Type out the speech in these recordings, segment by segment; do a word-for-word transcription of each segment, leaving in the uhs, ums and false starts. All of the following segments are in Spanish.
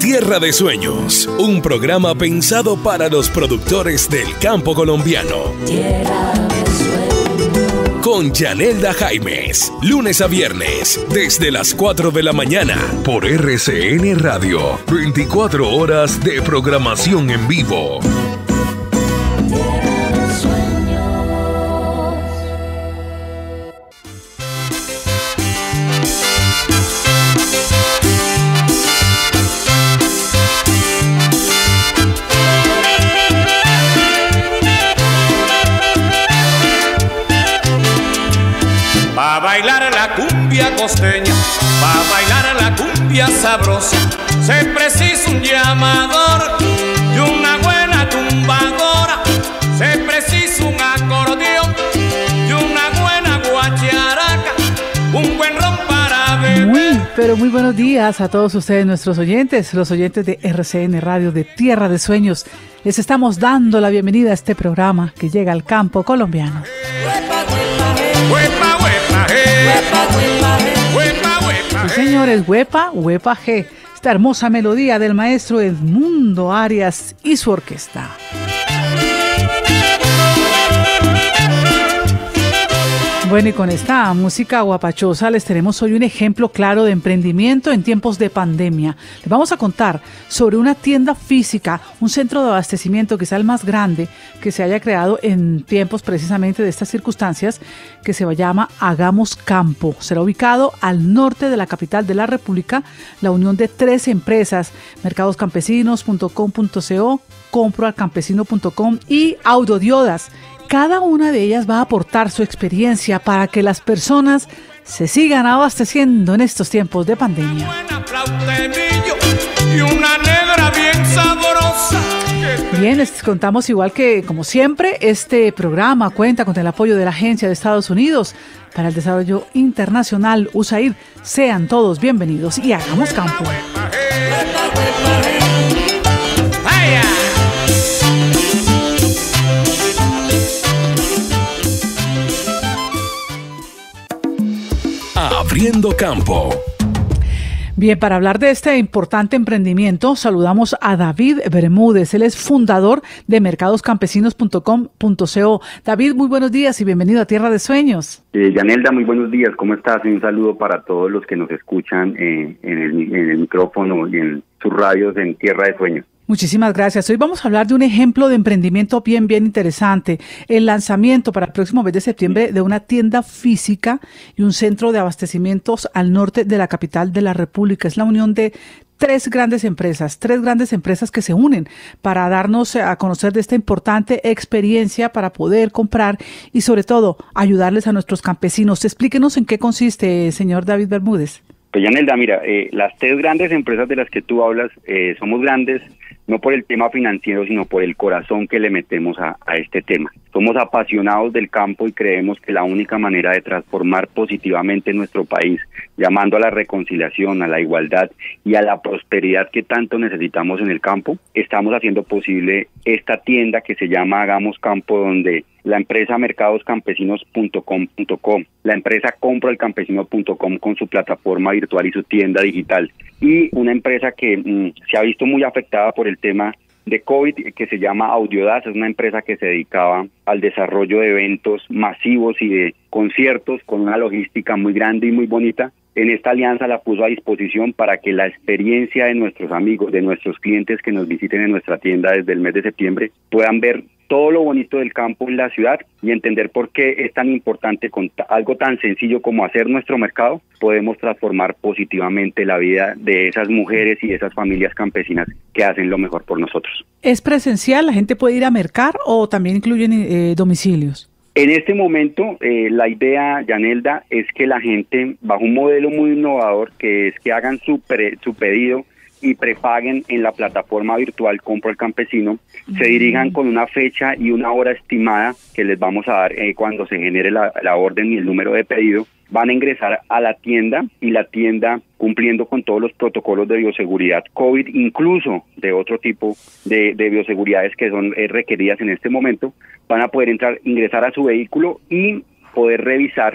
Tierra de Sueños, un programa pensado para los productores del campo colombiano. Tierra de Sueños. Con Yanelda Jaimes, lunes a viernes, desde las cuatro de la mañana, por R C N Radio, veinticuatro horas de programación en vivo. Pa' bailar la cumbia costeña, pa' bailar la cumbia sabrosa, se precisa un llamador y una buena tumbadora, se precisa un acordeón y una buena guacharaca, un buen ron para beber. Muy, pero muy buenos días a todos ustedes, nuestros oyentes, los oyentes de R C N Radio de Tierra de Sueños. Les estamos dando la bienvenida a este programa que llega al campo colombiano. Huepa, huepa, Sí, señores, Huepa, Huepa G, esta hermosa melodía del maestro Edmundo Arias y su orquesta. Bueno, y con esta música guapachosa les tenemos hoy un ejemplo claro de emprendimiento en tiempos de pandemia. Les vamos a contar sobre una tienda física, un centro de abastecimiento quizá el más grande que se haya creado en tiempos precisamente de estas circunstancias, que se llama Hagamos Campo. Será ubicado al norte de la capital de la República, la unión de tres empresas, mercados campesinos punto com punto co, compro al campesino punto com y Audodiodas. Cada una de ellas va a aportar su experiencia para que las personas se sigan abasteciendo en estos tiempos de pandemia. Bien, les contamos igual que, como siempre, este programa cuenta con el apoyo de la Agencia de Estados Unidos para el Desarrollo Internacional, U S A I D. Sean todos bienvenidos y hagamos campo. Abriendo campo. Bien, para hablar de este importante emprendimiento, saludamos a David Bermúdez. Él es fundador de mercados campesinos punto com punto co. David, muy buenos días y bienvenido a Tierra de Sueños. Eh, Yanelda, muy buenos días. ¿Cómo estás? Un saludo para todos los que nos escuchan eh, en, el, en el micrófono y en sus radios en Tierra de Sueños. Muchísimas gracias. Hoy vamos a hablar de un ejemplo de emprendimiento bien, bien interesante. El lanzamiento para el próximo mes de septiembre de una tienda física y un centro de abastecimientos al norte de la capital de la República. Es la unión de tres grandes empresas, tres grandes empresas que se unen para darnos a conocer de esta importante experiencia para poder comprar y sobre todo ayudarles a nuestros campesinos. Explíquenos en qué consiste, señor David Bermúdez. Pues Yanelda, mira, eh, las tres grandes empresas de las que tú hablas eh, somos grandes no por el tema financiero, sino por el corazón que le metemos a, a este tema. Somos apasionados del campo y creemos que la única manera de transformar positivamente nuestro país, llamando a la reconciliación, a la igualdad y a la prosperidad que tanto necesitamos en el campo, estamos haciendo posible esta tienda que se llama Hagamos Campo, donde la empresa mercados campesinos punto com punto co, la empresa compro al campesino punto com con su plataforma virtual y su tienda digital, y una empresa que mmm, se ha visto muy afectada por el tema de COVID, que se llama Audodiodas. Es una empresa que se dedicaba al desarrollo de eventos masivos y de conciertos con una logística muy grande y muy bonita. En esta alianza la puso a disposición para que la experiencia de nuestros amigos, de nuestros clientes que nos visiten en nuestra tienda desde el mes de septiembre, puedan ver todo lo bonito del campo en la ciudad y entender por qué es tan importante con algo tan sencillo como hacer nuestro mercado. Podemos transformar positivamente la vida de esas mujeres y de esas familias campesinas que hacen lo mejor por nosotros. ¿Es presencial? ¿La gente puede ir a mercar o también incluyen eh, domicilios? En este momento, eh, la idea, Yanelda, es que la gente, bajo un modelo muy innovador, que es que hagan su, pre, su pedido y prepaguen en la plataforma virtual Compro al Campesino, uh-huh. se dirijan con una fecha y una hora estimada que les vamos a dar eh, cuando se genere la, la orden y el número de pedido. Van a ingresar a la tienda y la tienda, cumpliendo con todos los protocolos de bioseguridad COVID, incluso de otro tipo de, de bioseguridades que son eh, requeridas en este momento, van a poder entrar, ingresar a su vehículo y poder revisar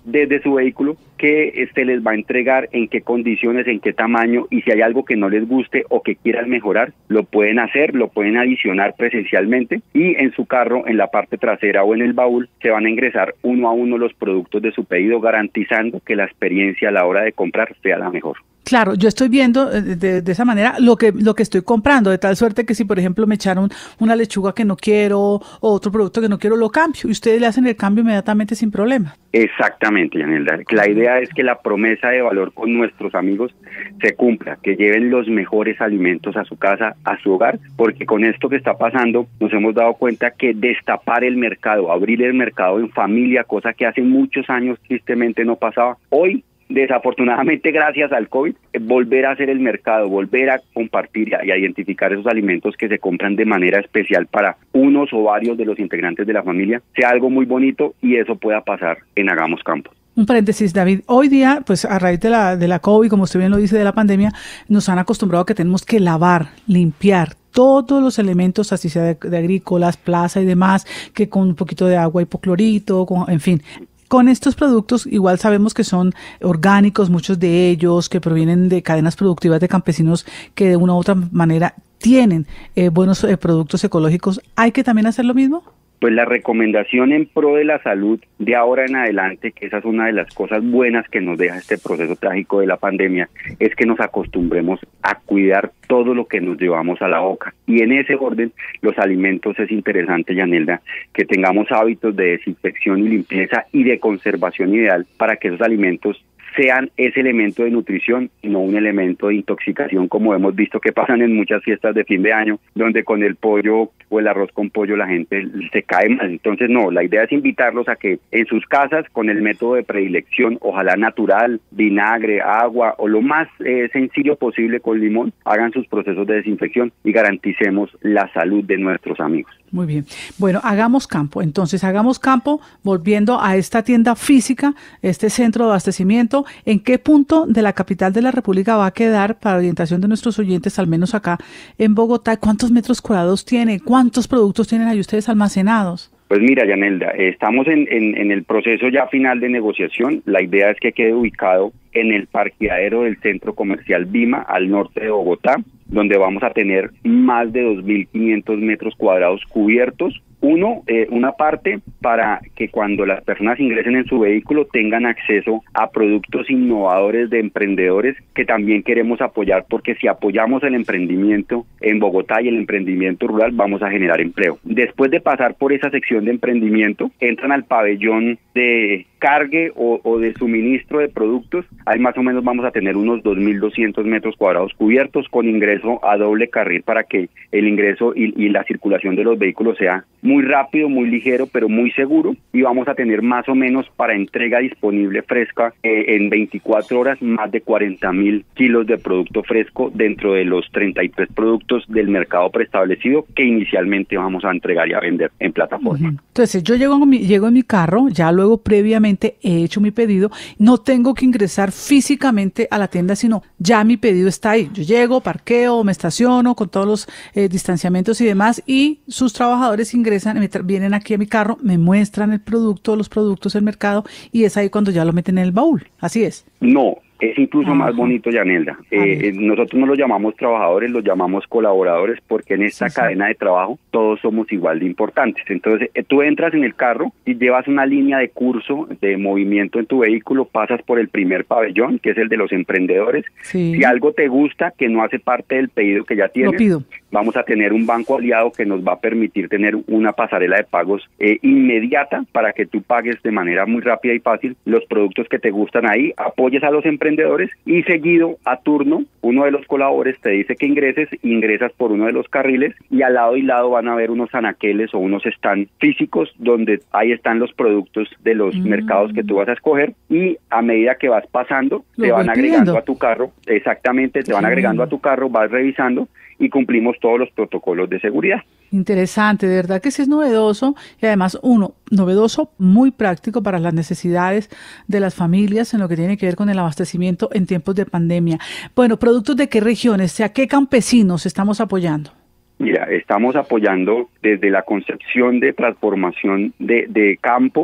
desde su vehículo qué se les va a entregar, en qué condiciones, en qué tamaño, y si hay algo que no les guste o que quieran mejorar, lo pueden hacer, lo pueden adicionar presencialmente, y en su carro, en la parte trasera o en el baúl, se van a ingresar uno a uno los productos de su pedido, garantizando que la experiencia a la hora de comprar sea la mejor. Claro, yo estoy viendo de, de esa manera lo que lo que estoy comprando, de tal suerte que si, por ejemplo, me echaron una lechuga que no quiero o otro producto que no quiero, lo cambio, y ustedes le hacen el cambio inmediatamente sin problema. Exactamente, Yanelda. La idea es que la promesa de valor con nuestros amigos se cumpla, que lleven los mejores alimentos a su casa, a su hogar, porque con esto que está pasando nos hemos dado cuenta que destapar el mercado, abrir el mercado en familia, cosa que hace muchos años tristemente no pasaba, hoy desafortunadamente gracias al COVID, volver a hacer el mercado, volver a compartir y a identificar esos alimentos que se compran de manera especial para unos o varios de los integrantes de la familia, sea algo muy bonito, y eso pueda pasar en Hagamos Campo. Un paréntesis, David. Hoy día, pues a raíz de la de la COVID, como usted bien lo dice, de la pandemia, nos han acostumbrado a que tenemos que lavar, limpiar todos los elementos, así sea de, de agrícolas, plaza y demás, que con un poquito de agua, hipoclorito, con, en fin. Con estos productos igual sabemos que son orgánicos, muchos de ellos que provienen de cadenas productivas de campesinos que de una u otra manera tienen eh, buenos eh, productos ecológicos. ¿Hay que también hacer lo mismo? Pues la recomendación en pro de la salud de ahora en adelante, que esa es una de las cosas buenas que nos deja este proceso trágico de la pandemia, es que nos acostumbremos a cuidar todo lo que nos llevamos a la boca. Y en ese orden, los alimentos, es interesante, Yanelda, que tengamos hábitos de desinfección y limpieza y de conservación ideal para que esos alimentos sean ese elemento de nutrición y no un elemento de intoxicación, como hemos visto que pasan en muchas fiestas de fin de año, donde con el pollo o el arroz con pollo la gente se cae mal. Entonces no, la idea es invitarlos a que en sus casas, con el método de predilección, ojalá natural, vinagre, agua o lo más eh, sencillo posible con limón, hagan sus procesos de desinfección y garanticemos la salud de nuestros amigos. Muy bien. Bueno, hagamos campo. Entonces, hagamos campo, volviendo a esta tienda física, este centro de abastecimiento. ¿En qué punto de la capital de la República va a quedar, para orientación de nuestros oyentes, al menos acá en Bogotá? ¿Cuántos metros cuadrados tiene? ¿Cuántos productos tienen ahí ustedes almacenados? Pues mira, Yanelda, estamos en, en, en el proceso ya final de negociación. La idea es que quede ubicado en el parqueadero del Centro Comercial Vima, al norte de Bogotá, donde vamos a tener más de dos mil quinientos metros cuadrados cubiertos. Uno, eh, una parte para que cuando las personas ingresen en su vehículo tengan acceso a productos innovadores de emprendedores que también queremos apoyar, porque si apoyamos el emprendimiento en Bogotá y el emprendimiento rural, vamos a generar empleo. Después de pasar por esa sección de emprendimiento, entran al pabellón de cargue o, o de suministro de productos. Ahí más o menos vamos a tener unos dos mil doscientos metros cuadrados cubiertos con ingreso a doble carril para que el ingreso y, y la circulación de los vehículos sea muy rápido, muy ligero, pero muy seguro, y vamos a tener más o menos para entrega disponible fresca eh, en veinticuatro horas más de cuarenta mil kilos de producto fresco dentro de los treinta y tres productos del mercado preestablecido que inicialmente vamos a entregar y a vender en plataforma. Entonces, yo llego en mi, llego en mi carro, ya luego previamente he hecho mi pedido, no tengo que ingresar físicamente a la tienda, sino ya mi pedido está ahí. Yo llego, parqueo, me estaciono con todos los eh, distanciamientos y demás, y sus trabajadores ingresan, vienen aquí a mi carro, me muestran el producto, los productos del mercado, y es ahí cuando ya lo meten en el baúl. Así es. No, es incluso Ajá. más bonito, Yanelda. Eh, nosotros no los llamamos trabajadores, los llamamos colaboradores, porque en esta sí, cadena sí. de trabajo todos somos igual de importantes. Entonces, eh, tú entras en el carro y llevas una línea de curso de movimiento en tu vehículo, pasas por el primer pabellón, que es el de los emprendedores. Sí. Si algo te gusta, que no hace parte del pedido que ya tienes, lo pido. Vamos a tener un banco aliado que nos va a permitir tener una pasarela de pagos eh, inmediata para que tú pagues de manera muy rápida y fácil los productos que te gustan ahí, apoyes a los emprendedores y seguido, a turno, uno de los colaboradores te dice que ingreses, ingresas por uno de los carriles y al lado y lado van a haber unos anaqueles o unos stand físicos donde ahí están los productos de los mm. mercados que tú vas a escoger, y a medida que vas pasando Lo te van agregando pidiendo. a tu carro, exactamente, te sí. van agregando a tu carro, vas revisando y cumplimos todos los protocolos de seguridad. Interesante, de verdad que sí es novedoso, y además, uno, novedoso, muy práctico para las necesidades de las familias en lo que tiene que ver con el abastecimiento en tiempos de pandemia. Bueno, ¿productos de qué regiones, o sea, qué campesinos estamos apoyando? Mira, estamos apoyando desde la concepción de transformación de, de campo,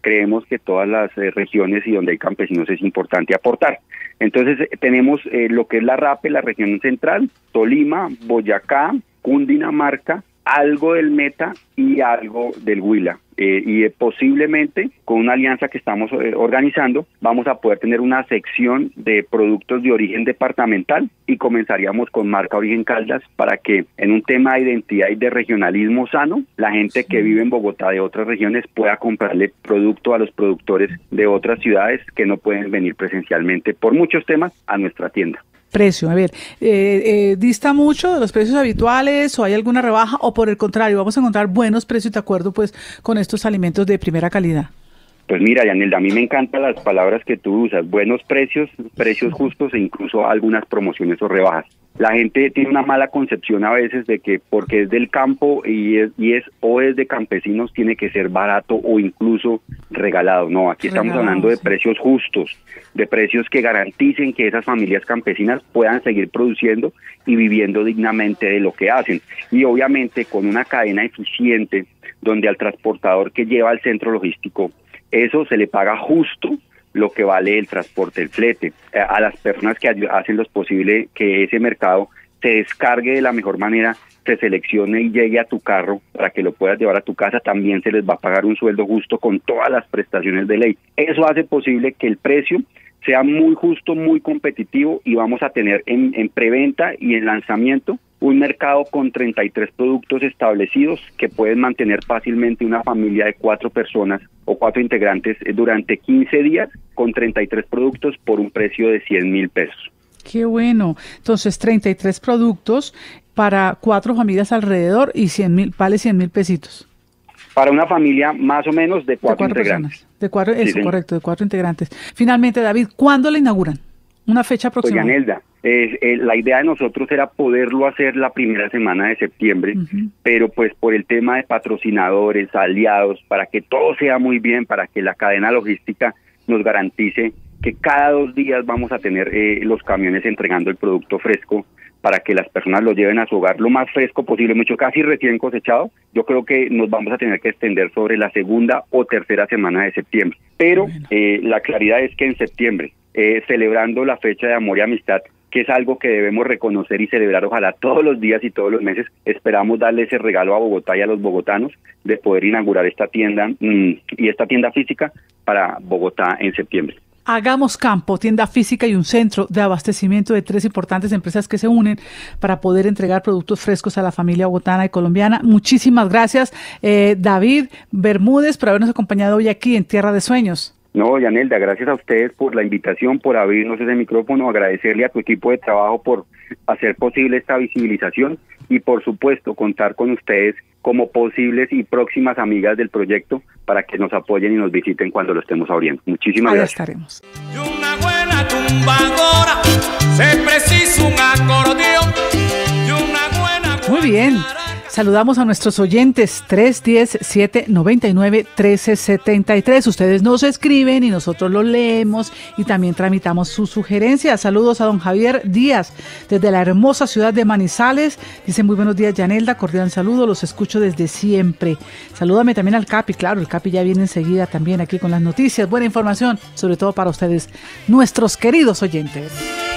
creemos que todas las eh, regiones y donde hay campesinos es importante aportar. Entonces eh, tenemos eh, lo que es la RAPE, la región central, Tolima, Boyacá, Cundinamarca, algo del Meta y algo del Huila. Eh, y eh, posiblemente con una alianza que estamos eh, organizando vamos a poder tener una sección de productos de origen departamental y comenzaríamos con marca Origen Caldas para que en un tema de identidad y de regionalismo sano la gente que vive en Bogotá de otras regiones pueda comprarle producto a los productores de otras ciudades que no pueden venir presencialmente por muchos temas a nuestra tienda. Precio, a ver, eh, eh, ¿dista mucho de los precios habituales o hay alguna rebaja o por el contrario vamos a encontrar buenos precios de acuerdo pues con estos alimentos de primera calidad? Pues mira, Yanelda, a mí me encantan las palabras que tú usas, buenos precios, precios justos e incluso algunas promociones o rebajas. La gente tiene una mala concepción a veces de que porque es del campo y es, y es o es de campesinos tiene que ser barato o incluso regalado. No, aquí regalado, estamos hablando de sí. precios justos, de precios que garanticen que esas familias campesinas puedan seguir produciendo y viviendo dignamente de lo que hacen. Y obviamente con una cadena eficiente donde al transportador que lleva al centro logístico, eso se le paga justo lo que vale el transporte, el flete, a las personas que hacen lo posible que ese mercado se descargue de la mejor manera, se seleccione y llegue a tu carro para que lo puedas llevar a tu casa, también se les va a pagar un sueldo justo con todas las prestaciones de ley. Eso hace posible que el precio sea muy justo, muy competitivo y vamos a tener en, en preventa y en lanzamiento un mercado con treinta y tres productos establecidos que pueden mantener fácilmente una familia de cuatro personas o cuatro integrantes durante quince días con treinta y tres productos por un precio de cien mil pesos. Qué bueno. Entonces, treinta y tres productos para cuatro familias alrededor y cien mil, vale cien mil pesitos. Para una familia más o menos de cuatro, de cuatro integrantes. Personas. De cuatro, eso, sí, correcto, de cuatro integrantes. Finalmente, David, ¿cuándo la inauguran? Una fecha aproximada. Pues, Yanelda, eh, eh, la idea de nosotros era poderlo hacer la primera semana de septiembre, uh-huh. pero pues por el tema de patrocinadores, aliados, para que todo sea muy bien, para que la cadena logística nos garantice que cada dos días vamos a tener eh, los camiones entregando el producto fresco para que las personas lo lleven a su hogar lo más fresco posible, mucho casi recién cosechado. Yo creo que nos vamos a tener que extender sobre la segunda o tercera semana de septiembre. Pero bueno. eh, la claridad es que en septiembre, eh, celebrando la fecha de amor y amistad, que es algo que debemos reconocer y celebrar ojalá todos los días y todos los meses, esperamos darle ese regalo a Bogotá y a los bogotanos de poder inaugurar esta tienda mmm, y esta tienda física para Bogotá en septiembre. Hagamos Campo, tienda física y un centro de abastecimiento de tres importantes empresas que se unen para poder entregar productos frescos a la familia bogotana y colombiana. Muchísimas gracias, eh, David Bermúdez, por habernos acompañado hoy aquí en Tierra de Sueños. No, Yanelda, gracias a ustedes por la invitación, por abrirnos ese micrófono, agradecerle a tu equipo de trabajo por hacer posible esta visibilización y por supuesto contar con ustedes como posibles y próximas amigas del proyecto para que nos apoyen y nos visiten cuando lo estemos abriendo. Muchísimas Ahí gracias. estaremos. Y una buena tumbadora, se precisa un acordeón y una buena... Muy bien. Saludamos a nuestros oyentes tres uno cero, siete nueve nueve, uno tres siete tres. Ustedes nos escriben y nosotros lo leemos y también tramitamos sus sugerencias. Saludos a don Javier Díaz desde la hermosa ciudad de Manizales. Dice muy buenos días, Yanelda, cordial saludo, los escucho desde siempre. Salúdame también al Capi, claro, el Capi ya viene enseguida también aquí con las noticias. Buena información, sobre todo para ustedes, nuestros queridos oyentes.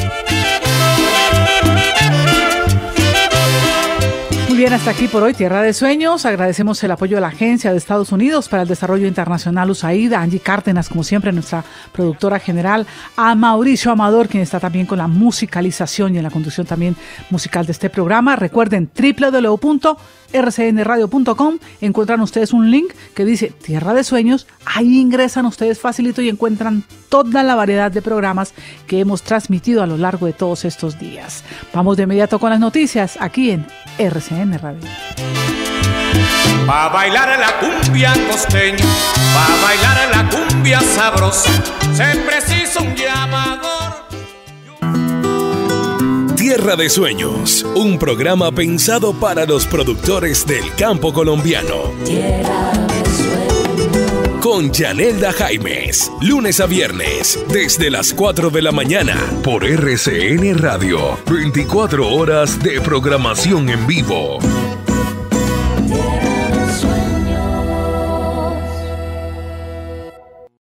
Bien, hasta aquí por hoy, Tierra de Sueños. Agradecemos el apoyo de la Agencia de Estados Unidos para el Desarrollo Internacional U S A I D, a Angie Cárdenas, como siempre, nuestra productora general, a Mauricio Amador, quien está también con la musicalización y en la conducción también musical de este programa. Recuerden, doble u doble u doble u punto r c n radio punto com, encuentran ustedes un link que dice Tierra de Sueños, ahí ingresan ustedes facilito y encuentran toda la variedad de programas que hemos transmitido a lo largo de todos estos días. Vamos de inmediato con las noticias aquí en R C N Radio. Pa' bailar la cumbia costeña, pa' bailar la cumbia sabrosa, se precisa un llamador. Tierra de Sueños, un programa pensado para los productores del campo colombiano. Tierra de Sueños. Con Yanelda Jaimes, lunes a viernes, desde las cuatro de la mañana, por R C N Radio, veinticuatro horas de programación en vivo.